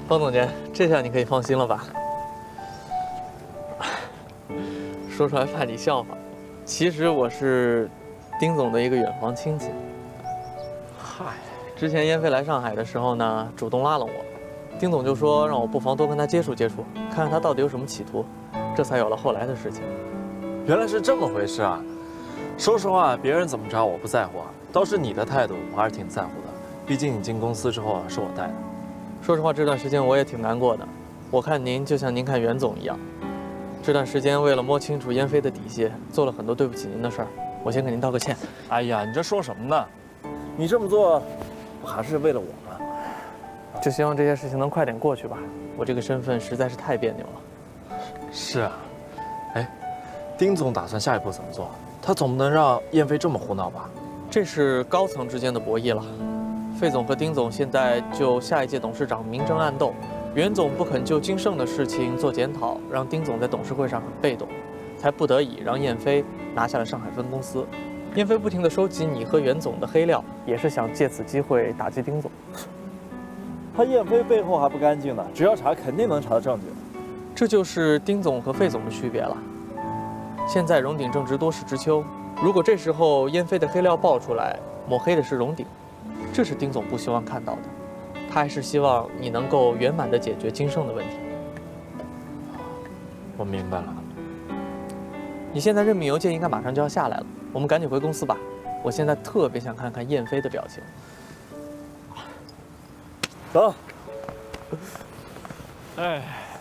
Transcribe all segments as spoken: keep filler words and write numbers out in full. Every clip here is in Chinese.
方总监，这下你可以放心了吧？说出来怕你笑话，其实我是丁总的一个远房亲戚。嗨，之前燕飞来上海的时候呢，主动拉拢我，丁总就说让我不妨多跟他接触接触，看看他到底有什么企图，这才有了后来的事情。 原来是这么回事啊！说实话，别人怎么着我不在乎啊，倒是你的态度我还是挺在乎的。毕竟你进公司之后啊，是我带的。 说实话，这段时间我也挺难过的。我看您就像您看袁总一样，这段时间为了摸清楚燕飞的底细，做了很多对不起您的事儿。我先给您道个歉。 哎呀，你这说什么呢？你这么做，不还是为了我吗？ 就希望这些事情能快点过去吧。我这个身份实在是太别扭了。 是啊，哎，丁总打算下一步怎么做？他总不能让燕飞这么胡闹吧？ 这是高层之间的博弈了。费总和丁总现在就下一届董事长明争暗斗，袁总不肯就金盛的事情做检讨，让丁总在董事会上很被动，才不得已让燕飞拿下了上海分公司。燕飞不停地收集你和袁总的黑料，也是想借此机会打击丁总。 他燕飞背后还不干净呢，只要查肯定能查到证据。 这就是丁总和费总的区别了。现在荣鼎正值多事之秋，如果这时候燕飞的黑料爆出来，抹黑的是荣鼎。这是丁总不希望看到的，他还是希望你能够圆满地解决金盛的问题。 我明白了。 你现在任命邮件应该马上就要下来了，我们赶紧回公司吧。我现在特别想看看燕飞的表情。 走。哎。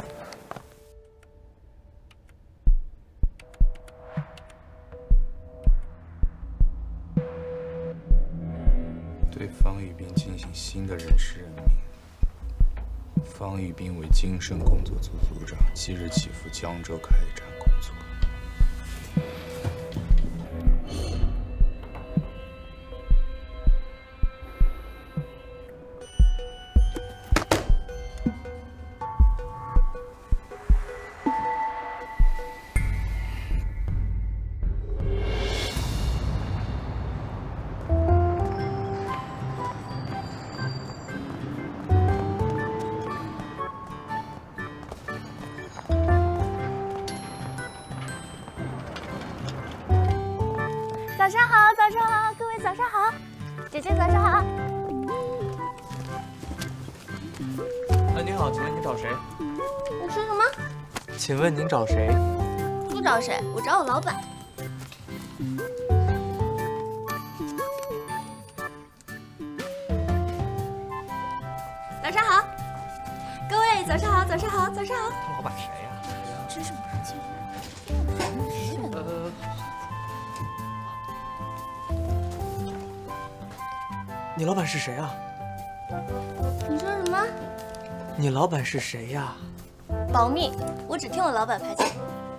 对方玉斌进行新的人事任命。方玉斌为金盛工作组组长，即日起赴江州开展工作。 早上好，早上好，各位早上好，姐姐早上好。 呃，您好，请问您找谁？ 你说什么？ 请问您找谁？ 不找谁，我找我老板。早上好，各位早上好，早上好，早上好。 他老板谁呀？ 这是马静。 呃。你老板是谁啊？ 你说什么？ 你老板是谁呀？ 保密，我只听我老板排遣。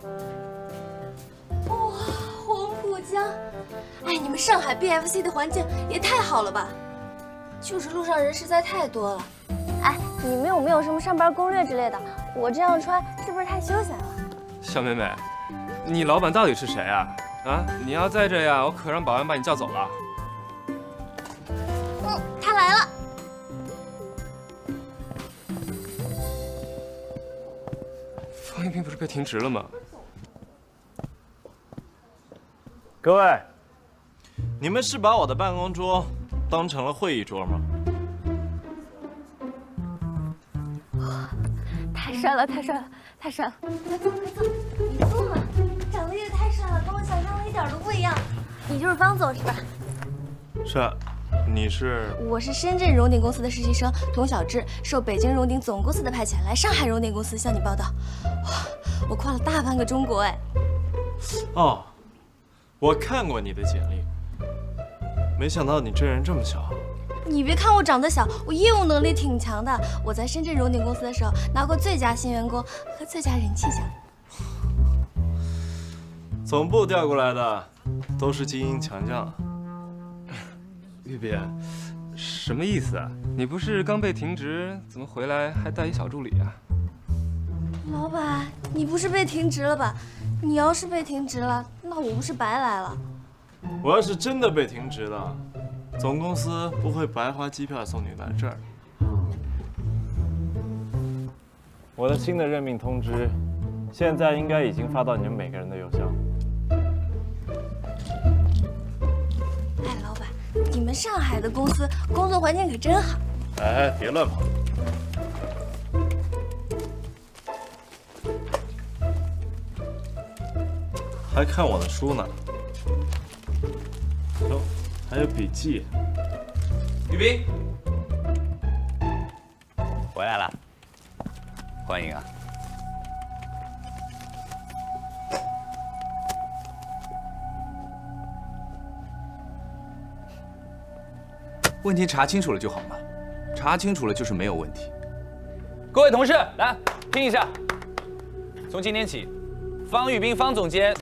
哇，黄浦江，哎，你们上海 B F C 的环境也太好了吧？就是路上人实在太多了。哎，你们有没有什么上班攻略之类的？我这样穿是不是太休闲了？ 小妹妹，你老板到底是谁啊？啊，你要再这样，我可让保安把你叫走了。 嗯，他来了。 方一斌不是被停职了吗？ 各位，你们是把我的办公桌当成了会议桌吗？ 太帅了，太帅了，太帅了！快坐，快坐，你坐嘛，长得也太帅了，跟我想象的一点都不一样。你就是方总是吧？ 是。你是？ 我是深圳荣鼎公司的实习生童小智，受北京荣鼎总公司的派遣来上海荣鼎公司向你报道。哇，我跨了大半个中国哎！ 哦，我看过你的简历，没想到你这人这么小。 你别看我长得小，我业务能力挺强的。我在深圳荣鼎公司的时候拿过最佳新员工和最佳人气奖。 总部调过来的都是精英强将。 玉斌，什么意思啊？你不是刚被停职，怎么回来还带一小助理啊？ 老板，你不是被停职了吧？你要是被停职了，那我不是白来了？ 我要是真的被停职了，总公司不会白花机票送你来这儿。 我的新的任命通知，现在应该已经发到你们每个人的邮箱。 哎，老板，你们上海的公司工作环境可真好。 哎，别乱跑！还看我的书呢。哟，还有笔记。 于斌，回来了，欢迎啊！ 问题查清楚了就好嘛，查清楚了就是没有问题。 各位同事，来听一下，从今天起，方玉斌方总监。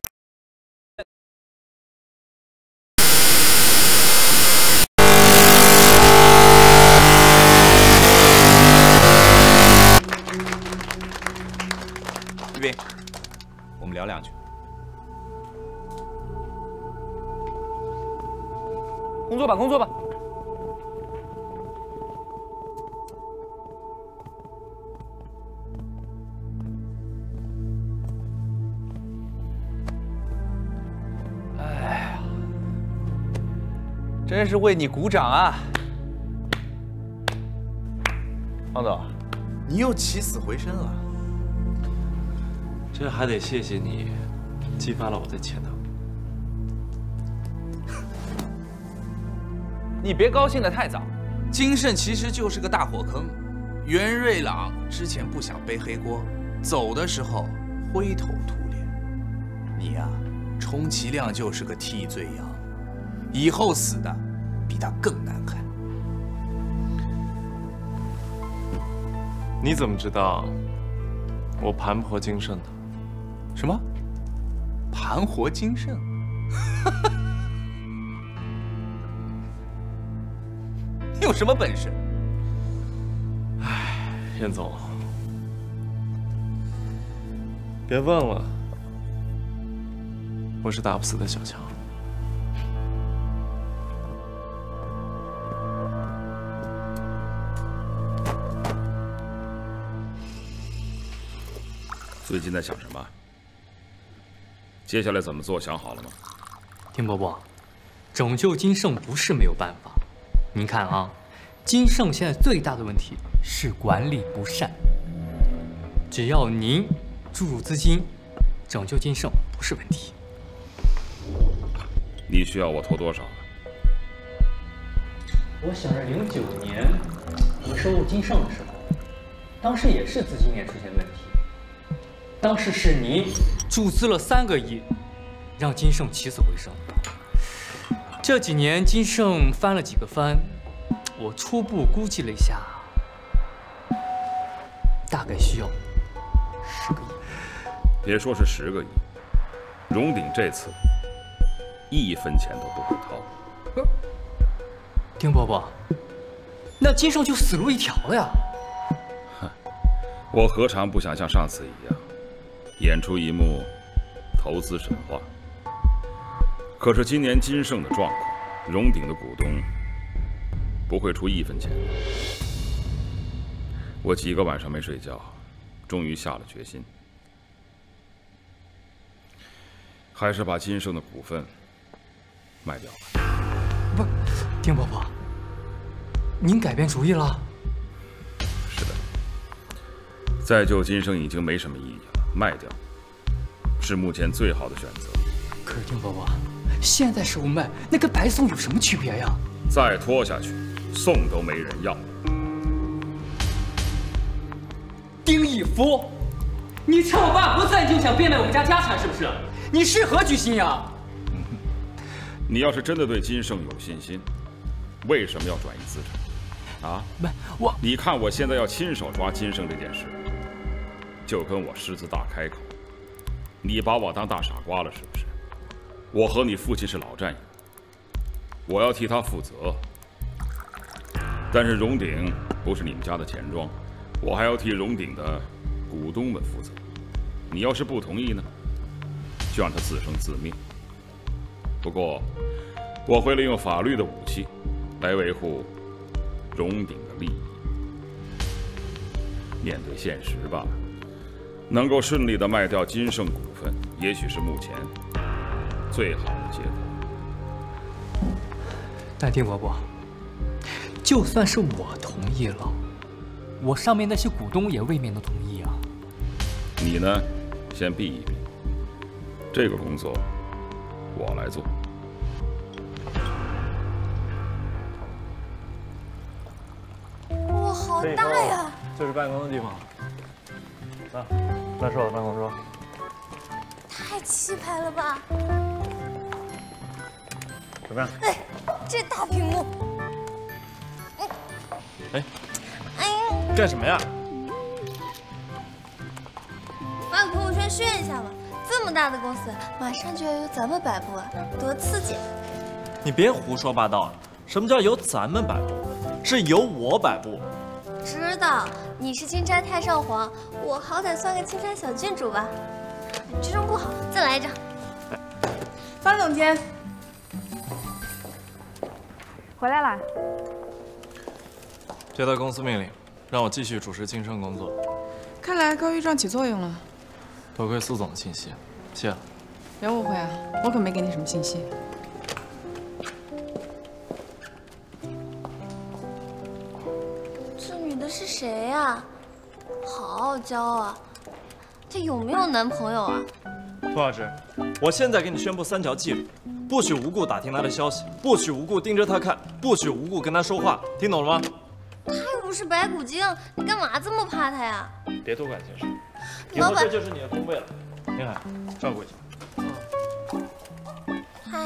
玉斌，我们聊两句。 工作吧，工作吧。 哎呀，真是为你鼓掌啊！ 方总， 你又起死回生了。 这还得谢谢你，激发了我的潜能。 你别高兴得太早，金盛其实就是个大火坑。袁瑞朗之前不想背黑锅，走的时候灰头土脸。你呀、啊，充其量就是个替罪羊，以后死的比他更难看。 你怎么知道我盘活金盛的？ 什么？盘活金盛？你有什么本事？ 哎，严总，别问了，我是打不死的小强。 最近在想什么？ 接下来怎么做？想好了吗？ 丁伯伯，拯救金盛不是没有办法。您看啊，金盛现在最大的问题是管理不善。只要您注入资金，拯救金盛不是问题。 你需要我投多少？ 我想着零九年我收购金盛的时候，当时也是资金链出现问题。 当时是您注资了三个亿，让金盛起死回生。这几年金盛翻了几个番，我初步估计了一下，大概需要十个亿。 别说是十个亿，荣鼎这次一分钱都不会掏。 丁伯伯，那金盛就死路一条了呀！ 哼，我何尝不想像上次一样？ 演出一幕投资神话，可是今年金盛的状况，荣鼎的股东不会出一分钱。我几个晚上没睡觉，终于下了决心，还是把金盛的股份卖掉吧。 不，丁伯伯，您改变主意了？ 是的，再救金盛已经没什么意义了。 卖掉是目前最好的选择。 可是丁伯伯，现在是不卖，那跟白送有什么区别呀？ 再拖下去，送都没人要。 丁义夫，你趁我爸不在就想变卖我们家家产，是不是？你是何居心呀？ 你要是真的对金盛有信心，为什么要转移资产？啊？ 不，我…… 你看我现在要亲手抓金盛这件事。 就跟我狮子大开口，你把我当大傻瓜了是不是？我和你父亲是老战友，我要替他负责。但是荣鼎不是你们家的钱庄，我还要替荣鼎的股东们负责。你要是不同意呢，就让他自生自灭。不过，我会利用法律的武器来维护荣鼎的利益。 面对现实吧。能够顺利的卖掉金盛股份，也许是目前最好的结果。 但丁伯伯，就算是我同意了，我上面那些股东也未免能同意啊。 你呢，先避一避，这个工作我来做。 哇，好大呀！ 这是办公的地方。啊，那是我的办公桌。 太气派了吧！ 怎么样？ 哎，这大屏幕。 哎， 哎呀， 干什么呀？ 发个朋友圈炫一下嘛！这么大的公司，马上就要由咱们摆布了，多刺激！ 你别胡说八道了。什么叫由咱们摆布？是由我摆布。 知道你是金钗太上皇，我好歹算个金钗小郡主吧。这张不好，再来一张。 方总监，回来啦。 接到公司命令，让我继续主持金盛工作。 看来高玉状起作用了。 多亏苏总的信息，谢了。 别误会啊，我可没给你什么信息。 这女的是谁呀？好傲娇啊！她有没有男朋友啊？ 涂老师，我现在给你宣布三条纪律：不许无故打听他的消息，不许无故盯着他看，不许无故跟他说话，听懂了吗？ 她又不是白骨精，你干嘛这么怕她呀？ 别多管闲事，以后这就是你的工位了。宁海，照顾一下。 嗨。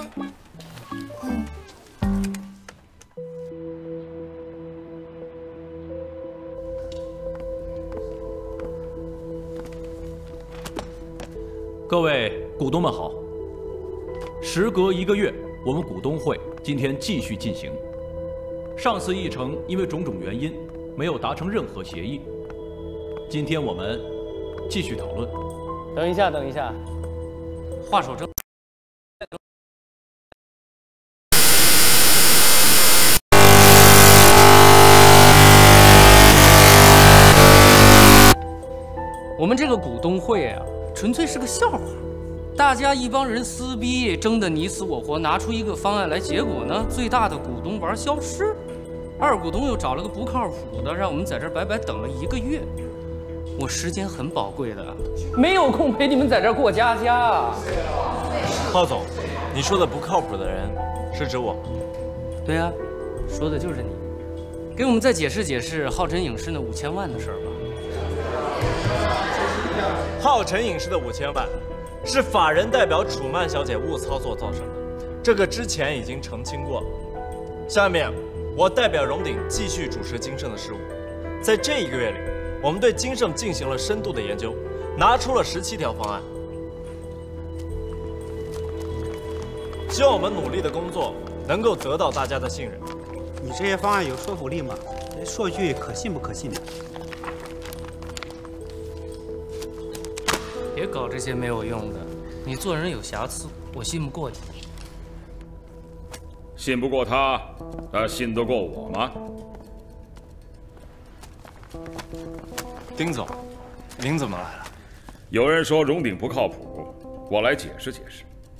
各位股东们好，时隔一个月，我们股东会今天继续进行。上次议程因为种种原因没有达成任何协议，今天我们继续讨论。 等一下，等一下，话说正。我们这个股东会啊，纯粹是个笑话。大家一帮人撕逼，争得你死我活，拿出一个方案来，结果呢，最大的股东玩消失，二股东又找了个不靠谱的，让我们在这儿白白等了一个月。我时间很宝贵的，没有空陪你们在这儿过家家啊。 鲍总，你说的不靠谱的人是指我吗？ 对呀、啊，说的就是你。给我们再解释解释浩辰影视那五千万的事儿吧。 浩辰影视的五千万，是法人代表楚曼小姐误操作造成的，这个之前已经澄清过了。下面，我代表荣鼎继续主持金盛的事务。在这一个月里，我们对金盛进行了深度的研究，拿出了十七条方案。希望我们努力的工作能够得到大家的信任。 你这些方案有说服力吗？说句可信不可信的。 别搞这些没有用的，你做人有瑕疵，我信不过你。 信不过他，他信得过我吗？ 丁总，您怎么来了？ 有人说荣鼎不靠谱，我来解释解释。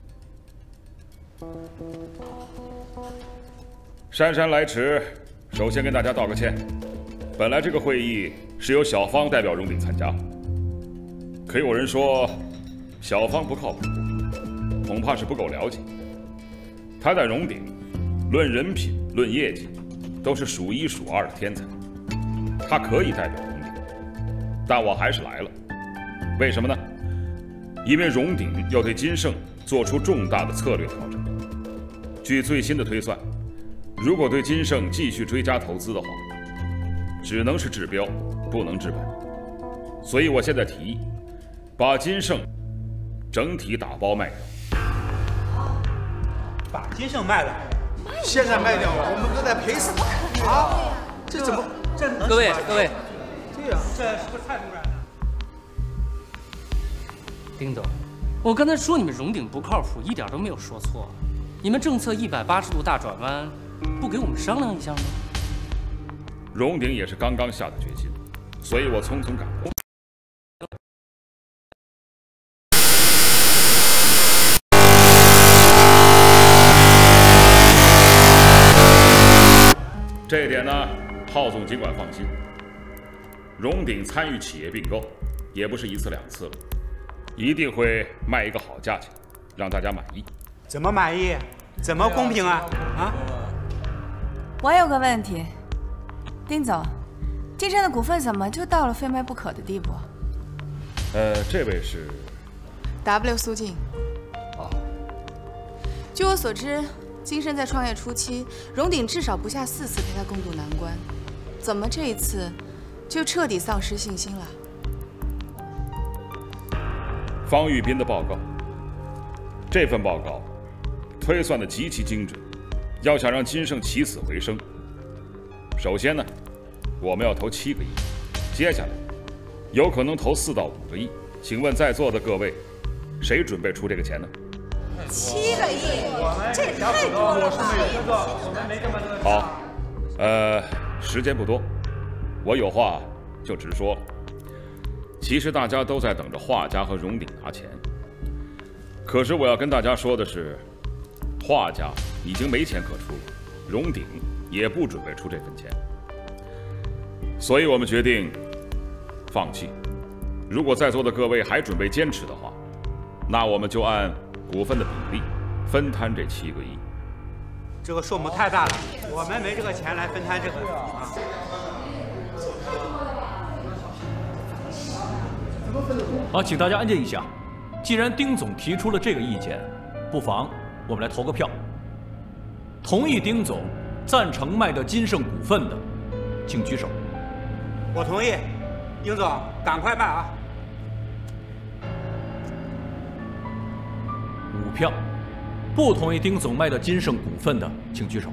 姗姗来迟，首先跟大家道个歉。本来这个会议是由小芳代表荣鼎参加，可有人说小芳不靠谱，恐怕是不够了解。她在荣鼎，论人品、论业绩，都是数一数二的天才。她可以代表荣鼎，但我还是来了。为什么呢？因为荣鼎要对金盛做出重大的策略调整。据最新的推算，如果对金盛继续追加投资的话，只能是治标，不能治本。所以我现在提议，把金盛整体打包卖掉。 把金盛卖了，现在卖掉，我们都得赔死啊！这怎么？这各位各位， 对呀，这是不是太突然了？ 丁总，我刚才说你们荣鼎不靠谱，一点都没有说错。你们政策一百八十度大转弯，不给我们商量一下吗？ 荣鼎也是刚刚下的决心， 所以我匆匆赶过。这一点呢，浩总尽管放心。荣鼎参与企业并购，也不是一次两次了，一定会卖一个好价钱，让大家满意。 怎么满意？怎么公平啊？啊！ 我有个问题，丁总，金盛的股份怎么就到了非卖不可的地步？ 呃，这位是 W 苏静。 哦。 据我所知，金盛在创业初期，荣鼎至少不下四次陪他共度难关，怎么这一次就彻底丧失信心了？ 方玉斌的报告，这份报告推算的极其精准。要想让金盛起死回生，首先呢，我们要投七个亿，接下来有可能投四到五个亿。请问在座的各位，谁准备出这个钱呢？ 七个亿，这也太多了吧！ 好，呃，时间不多，我有话就直说了。其实大家都在等着画家和荣鼎拿钱，可是我要跟大家说的是，画家已经没钱可出了，荣鼎也不准备出这份钱，所以我们决定放弃。如果在座的各位还准备坚持的话，那我们就按股份的比例分摊这七个亿。 这个数目太大了，我们没这个钱来分摊这个啊。 好，请大家安静一下。既然丁总提出了这个意见，不妨我们来投个票。同意丁总赞成卖掉金盛股份的，请举手。 我同意，丁总，赶快办啊！ 五票。不同意丁总卖掉金盛股份的，请举手。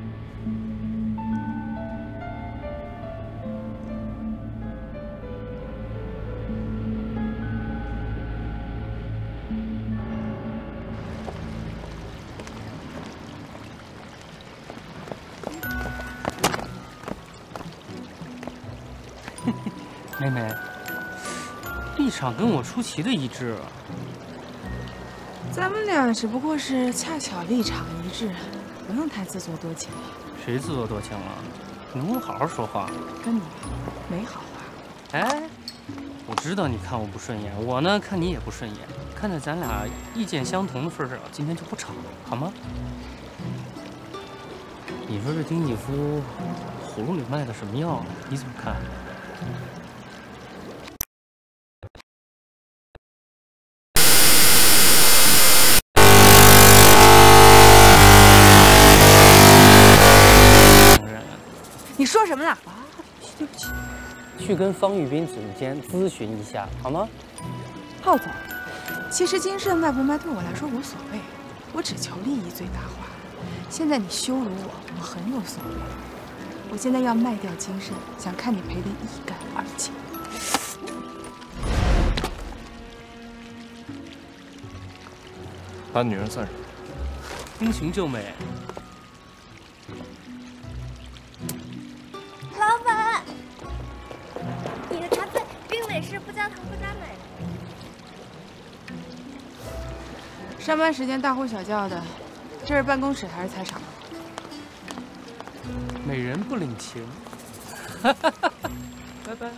妹妹，立场跟我出奇的一致啊。 咱们俩只不过是恰巧立场一致，不用太自作多情。 谁自作多情了？你能不能好好说话？ 跟你没好话。 哎，我知道你看我不顺眼，我呢看你也不顺眼。看在咱俩意见相同的份上，今天就不吵了，好吗？你说这丁义夫葫芦里卖的什么药？你怎么看？ 你说什么呢？ 啊，对不起，去跟方玉斌总监咨询一下，好吗？ 浩总，其实金盛卖不卖对我来说无所谓，我只求利益最大化。现在你羞辱我，我很有所谓。我现在要卖掉金盛，想看你赔得一干二净。 把女人算什么？ 英雄救美。 老板，你的茶最冰美式，不加糖不加奶。 上班时间大呼小叫的，这是办公室还是菜场？ 美人不领情。拜拜。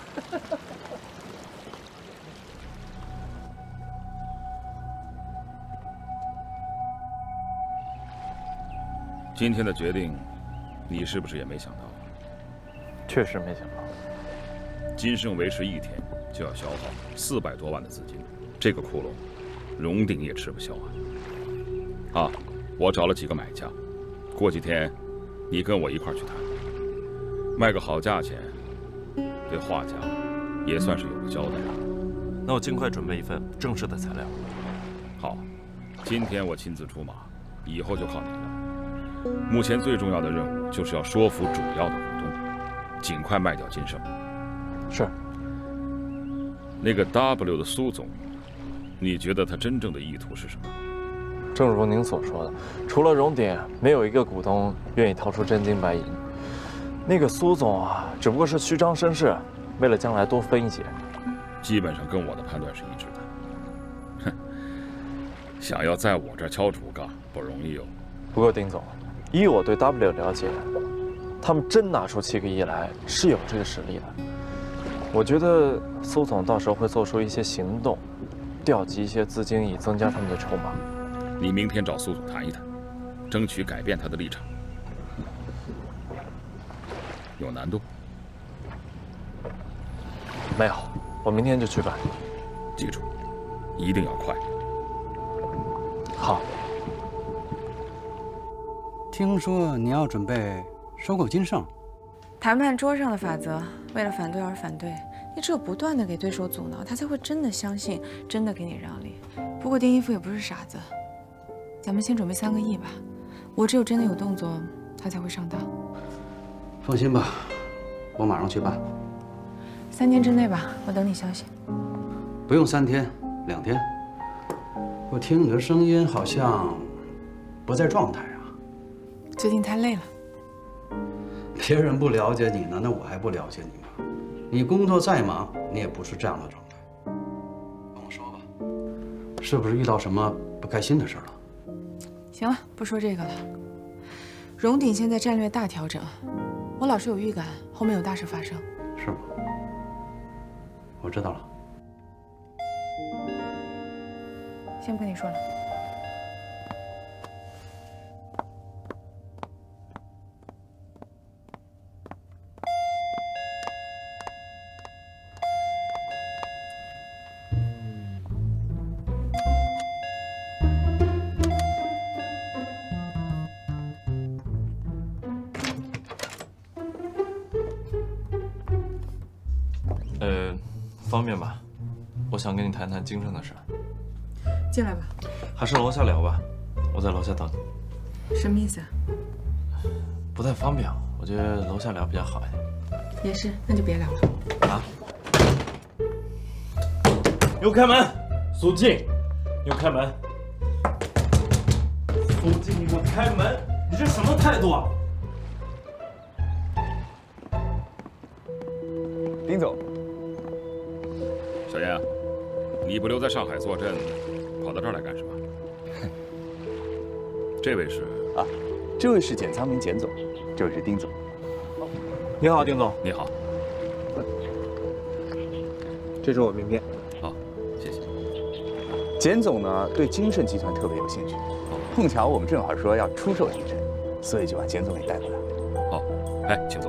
今天的决定，你是不是也没想到？ 确实没想到。 金盛维持一天就要消耗四百多万的资金，这个窟窿，荣鼎也吃不消啊！啊，我找了几个买家，过几天你跟我一块儿去谈，卖个好价钱，对画家也算是有个交代。 那我尽快准备一份正式的材料。 好，今天我亲自出马，以后就靠你了。目前最重要的任务就是要说服主要的股东，尽快卖掉金盛。 是。 那个 W 的苏总，你觉得他真正的意图是什么？ 正如您所说的，除了荣鼎，没有一个股东愿意掏出真金白银。那个苏总啊，只不过是虚张声势， 为了将来多分一些。 基本上跟我的判断是一致的。哼，想要在我这儿敲竹杠不容易哦。 不过丁总，以我对 W 了解，他们真拿出七个亿来是有这个实力的。我觉得苏总到时候会做出一些行动，调集一些资金以增加他们的筹码。 你明天找苏总谈一谈，争取改变他的立场。有难度？ 没有，我明天就去办。 记住，一定要快。 好。 听说你要准备收购金盛， 谈判桌上的法则，为了反对而反对，你只有不断的给对手阻挠，他才会真的相信，真的给你让利。不过丁一夫也不是傻子，咱们先准备三个亿吧。我只有真的有动作，他才会上当。 放心吧，我马上去办。 三天之内吧，我等你消息。 不用三天，两天。我听你的声音好像不在状态啊。 最近太累了。 别人不了解你呢，那我还不了解你吗？你工作再忙，你也不是这样的状态。跟我说吧，是不是遇到什么不开心的事了？ 行了，不说这个了。荣鼎现在战略大调整，我老是有预感后面有大事发生。 是吗？我知道了。 先不跟你说了。 呃，方便吧？我想跟你谈谈金盛的事。 进来吧。 还是楼下聊吧，我在楼下等你。 什么意思啊？ 不太方便，我觉得楼下聊比较好一点。 也是，那就别聊了。 啊！给我开门，苏静，你给我开门。苏静，你给我开门！你这什么态度啊？ 丁总， 小燕，你不留在上海坐镇，跑到这儿来干什么？这位是啊，这位是简昌明简总，这位是丁总。 你好，丁总。 你好。 这是我名片。 好，谢谢。 简总呢，对金盛集团特别有兴趣，碰巧我们正好说要出售金盛，所以就把简总给带过来。 好，哎，请坐。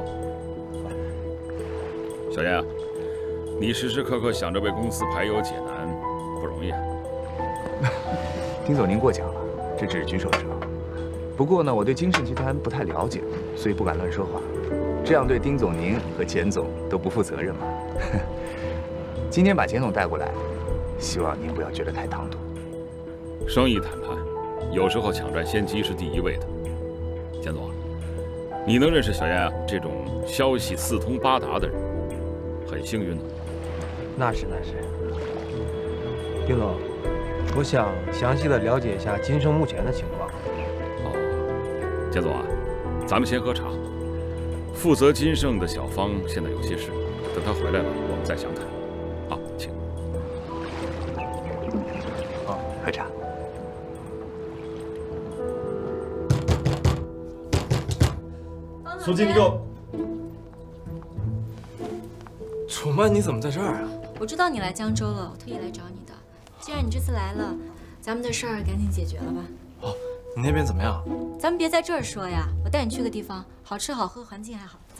小燕啊，你时时刻刻想着为公司排忧解难，不容易啊。 丁总您过奖了，这只是举手之劳。不过呢，我对金盛集团不太了解，所以不敢乱说话，这样对丁总您和简总都不负责任嘛。今天把简总带过来，希望您不要觉得太唐突。 生意谈判，有时候抢占先机是第一位的。简总，你能认识小燕啊这种消息四通八达的人，很幸运呢。 那是那是。丁总，我想详细的了解一下金盛目前的情况。 哦，简总啊，咱们先喝茶。负责金盛的小芳现在有些事，等她回来了，我们再详谈。好，请。 好，喝茶。 苏静，你给我。楚曼，你怎么在这儿啊？ 我知道你来江州了，我特意来找你的。既然你这次来了，咱们的事儿赶紧解决了吧。 哦，你那边怎么样？ 咱们别在这儿说呀，我带你去个地方，好吃好喝，环境还好。走。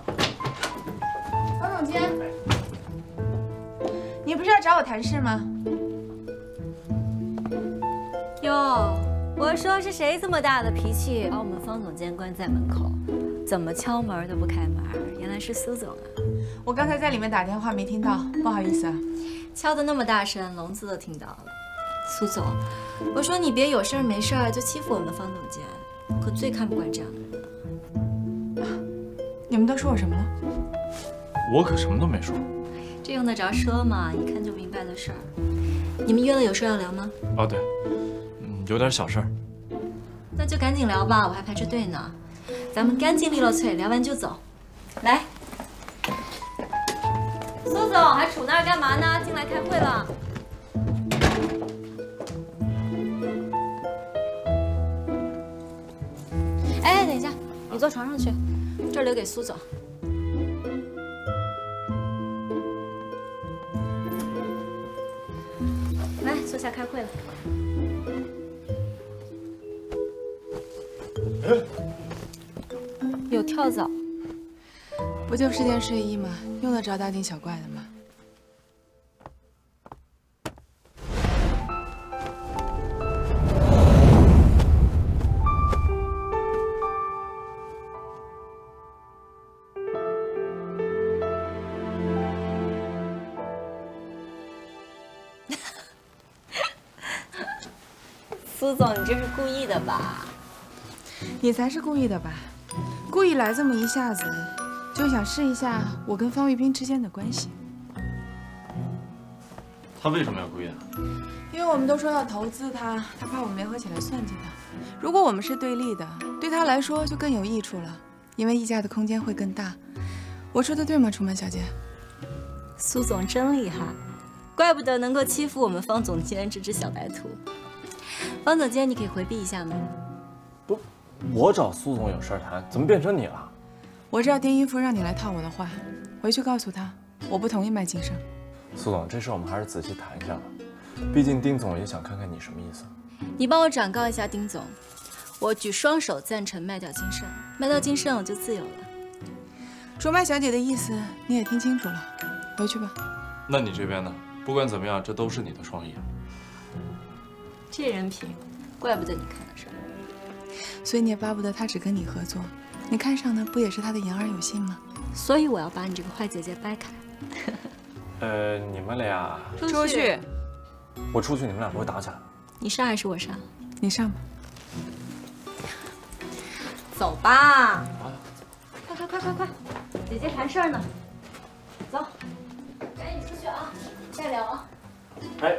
方总监，你不是要找我谈事吗？ 哟，我说是谁这么大的脾气，把我们方总监关在门口，怎么敲门都不开门？原来是苏总啊！ 我刚才在里面打电话没听到，不好意思啊。 敲得那么大声，聋子都听到了。苏总，我说你别有事儿没事儿就欺负我们方总监，我可最看不惯这样的人。 啊，你们都说我什么了？ 我可什么都没说。 这用得着说吗？一看就明白的事儿。你们约了有事要聊吗？ 哦，对，嗯，有点小事儿。 那就赶紧聊吧，我还排着队呢。咱们干净利落脆，聊完就走。来。 苏总还杵那儿干嘛呢？进来开会了。哎，等一下，你坐床上去，这儿留给苏总。来，坐下开会了。有跳蚤。 不就是件睡衣吗？用得着大惊小怪的吗？ 苏总，你这是故意的吧？ 你才是故意的吧？故意来这么一下子。 就想试一下我跟方玉斌之间的关系。 他为什么要故意啊？ 因为我们都说要投资他，他怕我们联合起来算计他。如果我们是对立的，对他来说就更有益处了，因为溢价的空间会更大。我说的对吗，楚曼小姐？ 苏总真厉害，怪不得能够欺负我们方总监这只小白兔。方总监，你可以回避一下吗？ 不，我找苏总有事谈，怎么变成你了？ 我知道丁一夫让你来套我的话，回去告诉他，我不同意卖金盛。 苏总，这事我们还是仔细谈一下吧，毕竟丁总也想看看你什么意思。 你帮我转告一下丁总，我举双手赞成卖掉金盛，卖掉金盛我就自由了。 楚曼小姐的意思你也听清楚了，回去吧。 那你这边呢？不管怎么样，这都是你的创意。 这人品，怪不得你看得上。 所以你也巴不得他只跟你合作。 你看上的不也是他的言而有信吗？ 所以我要把你这个坏姐姐掰开。 呃，你们俩出去。 我出去，你们俩不会打起来？ 你上还是我上？ 你上吧。 走吧。快快快快快，姐姐谈事儿呢。走，赶紧出去啊，再聊啊。 哎。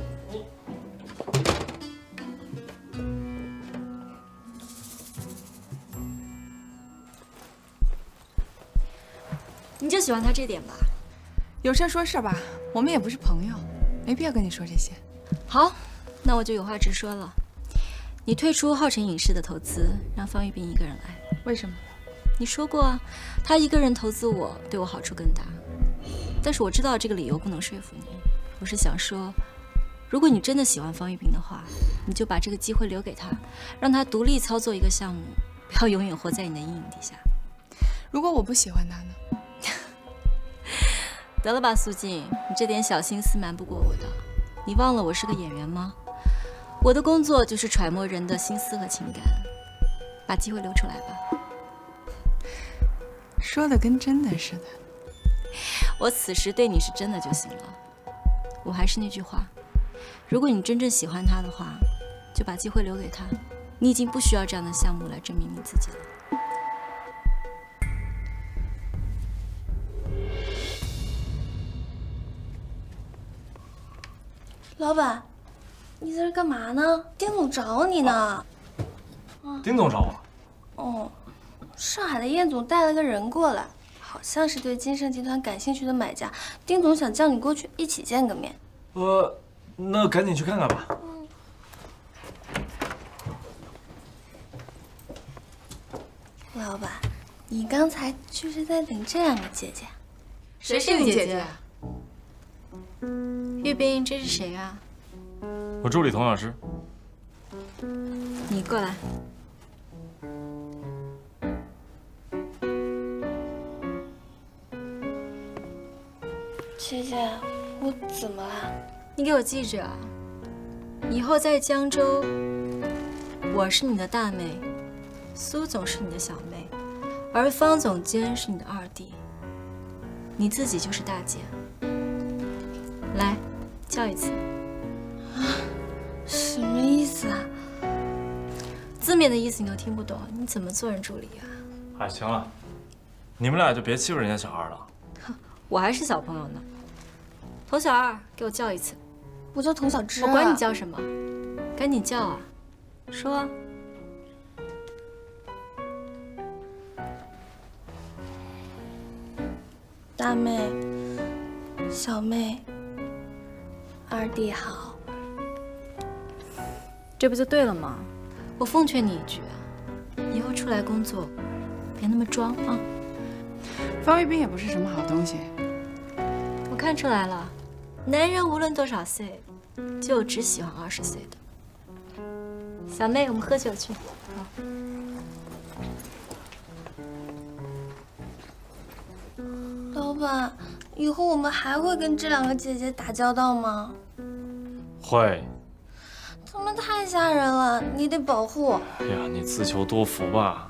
你就喜欢他这点吧？ 有事说事吧，我们也不是朋友，没必要跟你说这些。 好，那我就有话直说了。你退出浩辰影视的投资，让方玉斌一个人来。 为什么？ 你说过啊，他一个人投资我，对我好处更大。但是我知道这个理由不能说服你。我是想说，如果你真的喜欢方玉斌的话，你就把这个机会留给他，让他独立操作一个项目，不要永远活在你的阴影底下。 如果我不喜欢他呢？ 得了吧，苏静，你这点小心思瞒不过我的。你忘了我是个演员吗？我的工作就是揣摩人的心思和情感，把机会留出来吧。 说的跟真的似的。 我此时对你是真的就行了。我还是那句话，如果你真正喜欢他的话，就把机会留给他。你已经不需要这样的项目来证明你自己了。 老板，你在这干嘛呢？丁总找你呢。 丁总找我。 哦，上海的燕总带了个人过来，好像是对金盛集团感兴趣的买家。丁总想叫你过去一起见个面。 呃，那赶紧去看看吧。 老板，你刚才就是在等这样的姐姐？ 谁是你姐姐？ 玉斌，这是谁啊？ 我助理童老师。 你过来。 姐姐，我怎么了？ 你给我记着啊！以后在江州，我是你的大妹，苏总是你的小妹，而方总监是你的二弟，你自己就是大姐。来，叫一次。 啊，什么意思啊？ 字面的意思你都听不懂，你怎么做人助理啊？ 哎，行了，你们俩就别欺负人家小二了。 我还是小朋友呢。童小二，给我叫一次。 我叫童小芝。 我管你叫什么，赶紧叫啊！说啊。 大妹， 小妹，二弟好。 这不就对了吗？我奉劝你一句啊，以后出来工作，别那么装啊。 方玉斌也不是什么好东西。 我看出来了，男人无论多少岁，就只喜欢二十岁的。小妹，我们喝酒去。好。 老板，以后我们还会跟这两个姐姐打交道吗？ 会。 他们太吓人了，你得保护。 哎呀，你自求多福吧。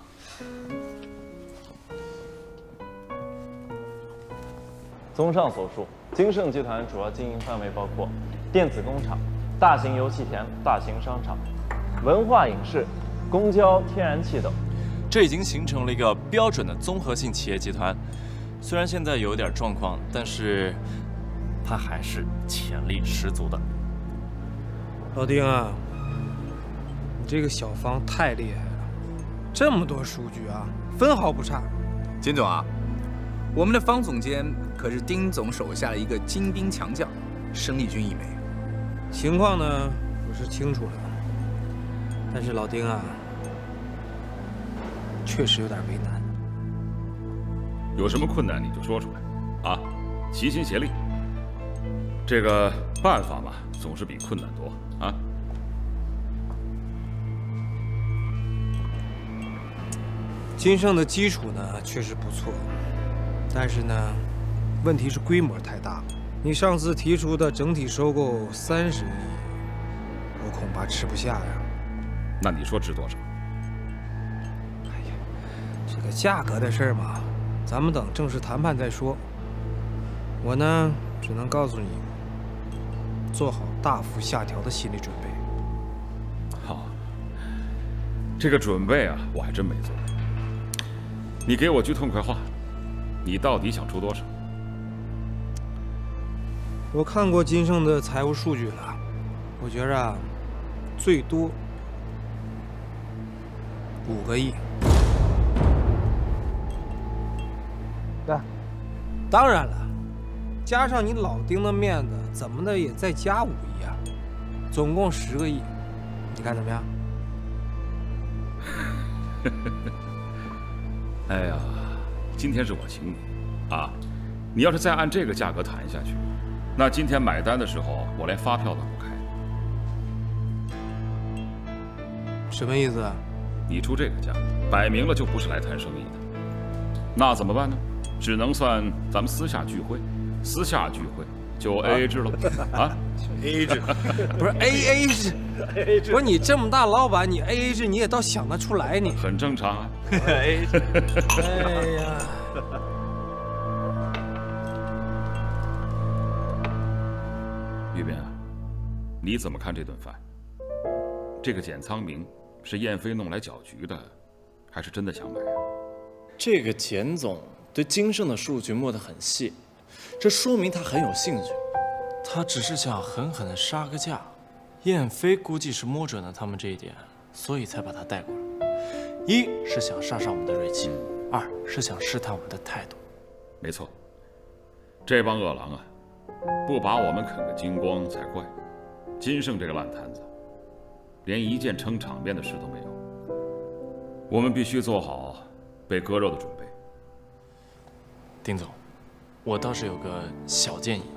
综上所述，金盛集团主要经营范围包括电子工厂、大型油气田、大型商场、文化影视、公交、天然气等。 这已经形成了一个标准的综合性企业集团。虽然现在有点状况，但是它还是潜力十足的。 老丁啊，你这个小方太厉害了，这么多数据啊，分毫不差。 金总啊，我们的方总监可是丁总手下的一个精兵强将，生力军一枚。 情况呢，我是清楚了，但是老丁啊，确实有点为难。 有什么困难你就说出来，啊，齐心协力。这个办法嘛，总是比困难多啊。 金盛的基础呢确实不错，但是呢，问题是规模太大了。你上次提出的整体收购三十亿，我恐怕吃不下呀。 那你说值多少？ 哎呀，这个价格的事儿嘛，咱们等正式谈判再说。我呢，只能告诉你，做好大幅下调的心理准备。 好，这个准备啊，我还真没做。你给我句痛快话，你到底想出多少？ 我看过金盛的财务数据了，我觉着啊，最多五个亿。对，当然了，加上你老丁的面子，怎么的也再加五亿啊，总共十个亿，你看怎么样？ 哎呀，今天是我请你啊，你要是再按这个价格谈下去，那今天买单的时候我连发票都不开。 什么意思啊？ 你出这个价，摆明了就不是来谈生意的。那怎么办呢？只能算咱们私下聚会，私下聚会就 A A 制了啊 ？A A 制不是 A A 制，不是你这么大老板，你 A A 制你也倒想得出来你？ 很正常啊。 A A 制。哎呀。 玉斌啊，你怎么看这顿饭？这个简仓明是燕飞弄来搅局的，还是真的想买啊？ 这个简总对金盛的数据摸得很细，这说明他很有兴趣。他只是想狠狠地杀个价。燕飞估计是摸准了他们这一点，所以才把他带过来。一是想杀杀我们的锐气，二是想试探我们的态度。 没错，这帮恶狼啊，不把我们啃个精光才怪。金盛这个烂摊子，连一件撑场面的事都没有。我们必须做好被割肉的准备。 丁总，我倒是有个小建议。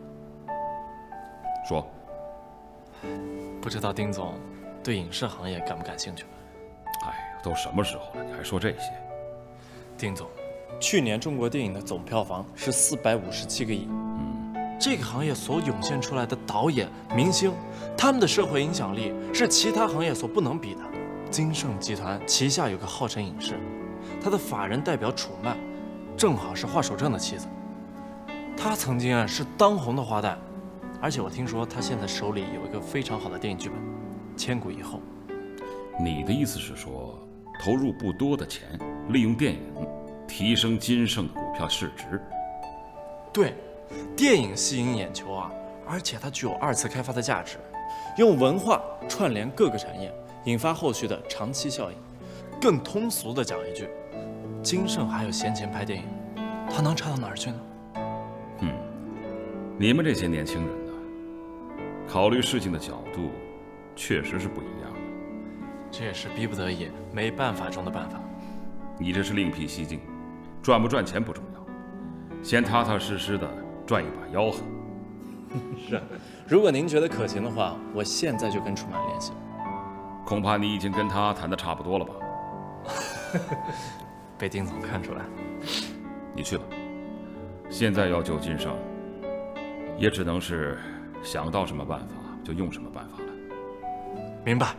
说。 不知道丁总对影视行业感不感兴趣？ 哎呀，都什么时候了，你还说这些？ 丁总，去年中国电影的总票房是四百五十七个亿。 嗯， 这个行业所涌现出来的导演、明星，他们的社会影响力是其他行业所不能比的。金盛集团旗下有个浩辰影视，他的法人代表楚曼，正好是华守正的妻子。他曾经啊是当红的花旦。而且我听说他现在手里有一个非常好的电影剧本，《千古以后》。 你的意思是说，投入不多的钱，利用电影提升金盛的股票市值？ 对，电影吸引眼球啊，而且它具有二次开发的价值，用文化串联各个产业，引发后续的长期效应。更通俗的讲一句，金盛还有闲钱拍电影，他能差到哪儿去呢？ 嗯。 你们这些年轻人呢，考虑事情的角度确实是不一样的。 这也是逼不得已、没办法中的办法。 你这是另辟蹊径，赚不赚钱不重要，先踏踏实实的赚一把吆喝。 是，如果您觉得可行的话，我现在就跟楚曼联系。 恐怕你已经跟他谈的差不多了吧？ 被丁总看出来。 你去吧。现在要救金盛，也只能是想到什么办法就用什么办法了。 明白。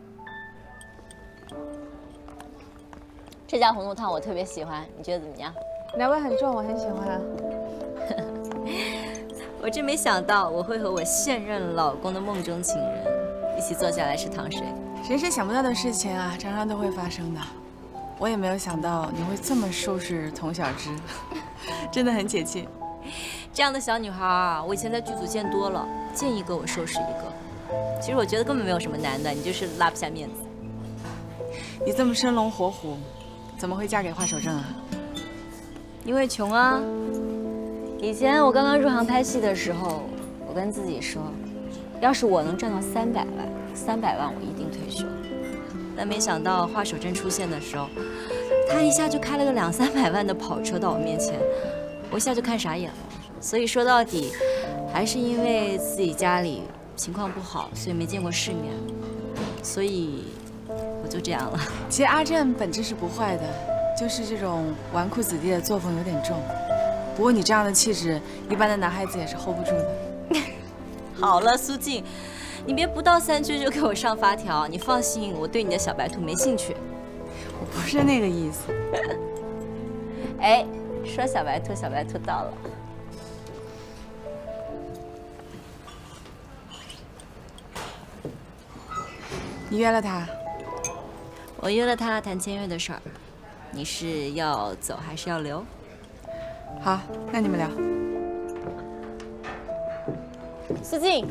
这家红豆汤我特别喜欢，你觉得怎么样？ 奶味很重，我很喜欢。 我真没想到我会和我现任老公的梦中情人一起坐下来吃糖水。 人生想不到的事情啊，常常都会发生的。我也没有想到你会这么收拾童小芝，真的很解气。 这样的小女孩啊，我以前在剧组见多了，见一个我收拾一个。其实我觉得根本没有什么难的，你就是拉不下面子。 你这么生龙活虎，怎么会嫁给华守正啊？ 因为穷啊。以前我刚刚入行拍戏的时候，我跟自己说，要是我能赚到三百万，三百万我一定退休。但没想到华守正出现的时候，他一下就开了个两三百万的跑车到我面前，我一下就看傻眼了。所以说到底，还是因为自己家里情况不好，所以没见过世面，所以我就这样了。 其实阿正本质是不坏的，就是这种纨绔子弟的作风有点重。不过你这样的气质，一般的男孩子也是 hold 不住的。 好了，苏静，你别不到三句就给我上发条。你放心，我对你的小白兔没兴趣。 我不是那个意思。 哎，说小白兔，小白兔到了。 你约了他？ 我约了他谈签约的事儿。你是要走还是要留？ 好，那你们聊。 苏静，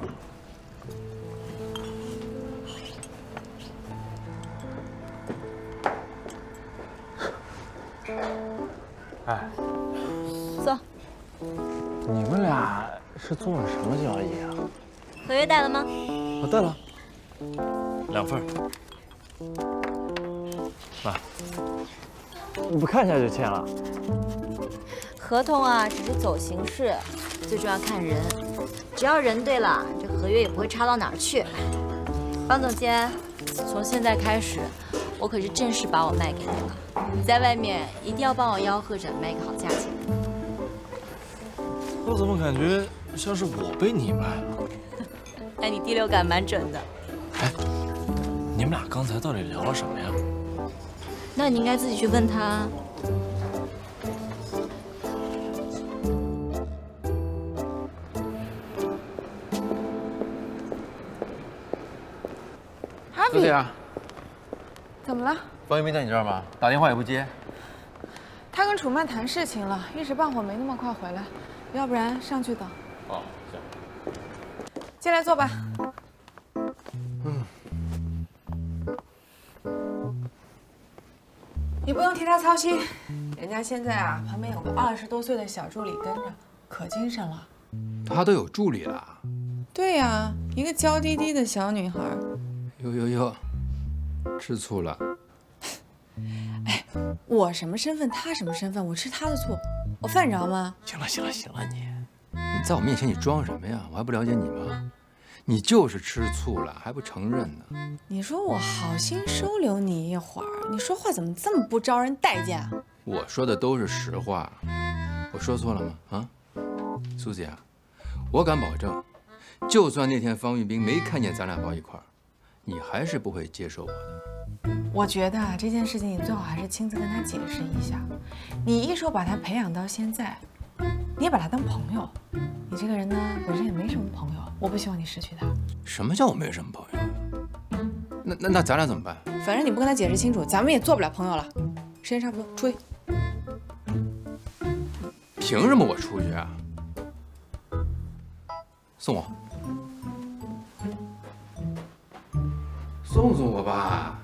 哎， 坐。 你们俩是做了什么交易啊？ 合约带了吗？ 我带了，两份。妈， 你不看一下就签了？ 合同啊，只是走形式，最重要看人。只要人对了，这合约也不会差到哪儿去。方总监，从现在开始，我可是正式把我卖给你了。你在外面一定要帮我吆喝着卖个好价钱。 我怎么感觉像是我被你卖了？ 哎，你第六感蛮准的。 哎，你们俩刚才到底聊了什么呀？ 那你应该自己去问他。 苏姐啊， 怎么了？ 方一鸣在你这儿吗？打电话也不接。 他跟楚曼谈事情了，一时半会儿没那么快回来，要不然上去等。 哦，行。 进来坐吧。 嗯。 你不用替他操心，人家现在啊，旁边有个二十多岁的小助理跟着，可精神了。 他都有助理了。 对呀，一个娇滴滴的小女孩。 呦呦呦，吃醋了。 哎，我什么身份，他什么身份？我吃他的醋，我犯着吗？ 行了行了行了，你你在我面前你装什么呀？我还不了解你吗？你就是吃醋了，还不承认呢。 你说我好心收留你一会儿，你说话怎么这么不招人待见啊？ 我说的都是实话，我说错了吗？啊，苏姐啊，我敢保证，就算那天方玉斌没看见咱俩抱一块儿，你还是不会接受我的。 我觉得啊，这件事情你最好还是亲自跟他解释一下。你一手把他培养到现在，你也把他当朋友。你这个人呢，本身也没什么朋友，我不希望你失去他。 什么叫我没什么朋友？那那那咱俩怎么办？ 反正你不跟他解释清楚，咱们也做不了朋友了。时间差不多，出去。 凭什么我出去啊？送我，送送我吧。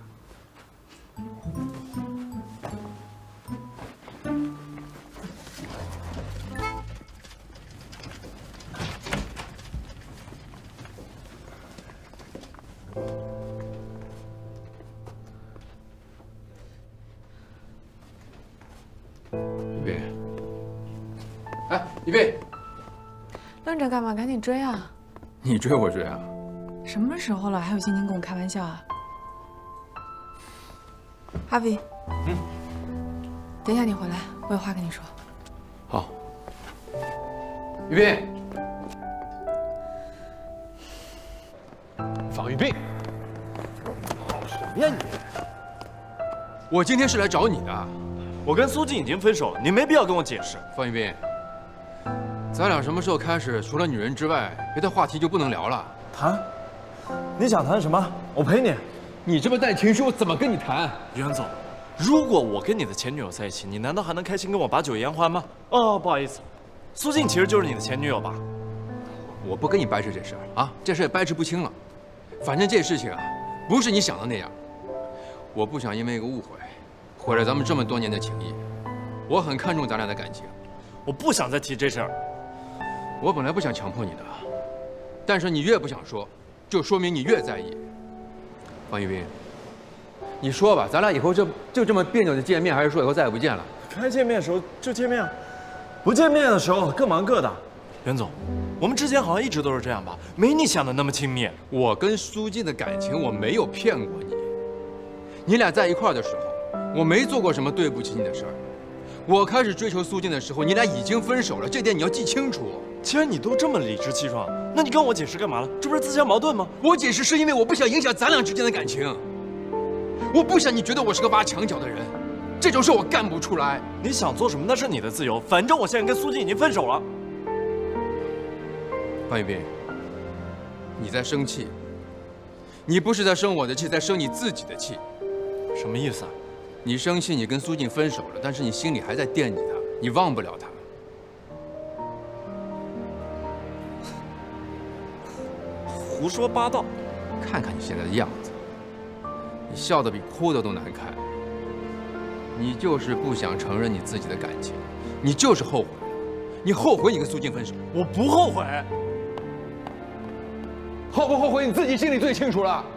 斌， 愣着干嘛？赶紧追啊！ 你追我追啊？ 什么时候了，还有心情跟我开玩笑啊？阿比，嗯，等一下你回来，我有话跟你说。 好。于斌，方玉斌， 搞什么呀你？ 我今天是来找你的。 我跟苏静已经分手了，你没必要跟我解释。 方玉斌，咱俩什么时候开始，除了女人之外，别的话题就不能聊了？ 谈？你想谈什么？我陪你。 你这么带情绪，我怎么跟你谈？ 袁总，如果我跟你的前女友在一起，你难道还能开心跟我把酒言欢吗？哦，不好意思，苏静其实就是你的前女友吧？ 我不跟你掰扯这事儿啊，这事也掰扯不清了。反正这事情啊，不是你想的那样。我不想因为一个误会，毁了咱们这么多年的情谊。我很看重咱俩的感情， 我不想再提这事儿。 我本来不想强迫你的，但是你越不想说，就说明你越在意。方一斌，你说吧，咱俩以后就就这么别扭的见面，还是说以后再也不见了？ 该见面的时候就见面，不见面的时候各忙各的。袁总，我们之间好像一直都是这样吧？没你想的那么亲密。 我跟苏静的感情，我没有骗过你。你俩在一块儿的时候，我没做过什么对不起你的事儿。我开始追求苏静的时候，你俩已经分手了，这点你要记清楚。 既然你都这么理直气壮，那你跟我解释干嘛了？这不是自相矛盾吗？ 我解释是因为我不想影响咱俩之间的感情，我不想你觉得我是个挖墙脚的人，这种事我干不出来。 你想做什么那是你的自由，反正我现在跟苏静已经分手了。 方玉斌，你在生气，你不是在生我的气，在生你自己的气。 什么意思啊？ 你生气，你跟苏静分手了，但是你心里还在惦记她，你忘不了她。 胡说八道！ 看看你现在的样子，你笑得比哭的都难看。你就是不想承认你自己的感情，你就是后悔，你后悔你跟苏静分手。 我不后悔， 后不后悔你自己心里最清楚了。